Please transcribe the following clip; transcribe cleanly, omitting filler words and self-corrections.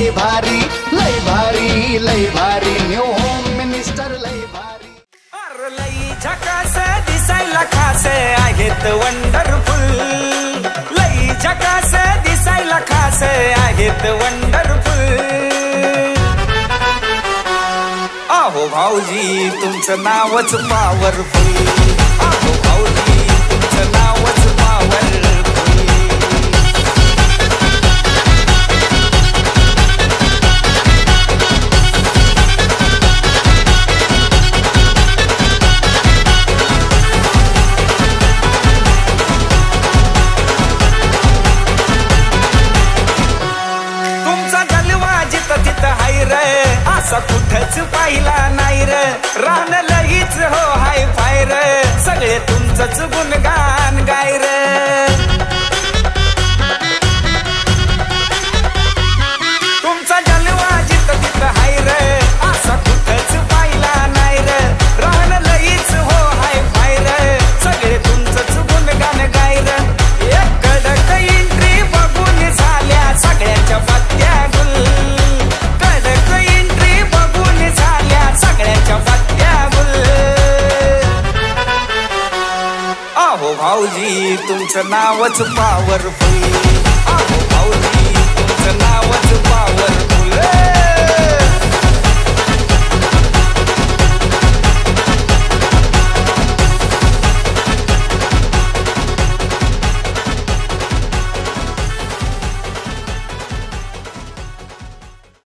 लय भारी लय भारी लय भारी न्यू होम मिनिस्टर लय भारी। अरे लई झकास दिसायला खास आहेत वंडरफुल, लई झकास दिसायला खास आहेत वंडरफुल। अहो भाऊजी तुमचं नावच पॉवरफुल, अहो भाऊजी तुमचं नावच पॉवरफुल। तुमचा जलवा जिथं तिथं हाय रे, असा कुठंच पाहिला नाही रे। रान लईच हो हाय फाय रे, सगळे तुमचंच गुणगान गाय रे। तुमचा जलवा जिथं तिथं हाय रे, असा कुठंच पाहिला नाही रे। रान लईच हो हाय फाय रे, सगळे तुमचंच गुणगान गाय रे। एक कडक एंट्री बघून झाल्या सगळ्यांच्या पत्त्या गुल, कडक एंट्री बघून झाल्या सगळ्यांच्या पत्त्या गुल। अहो भाऊजी तुमचं नावच पॉवरफुल,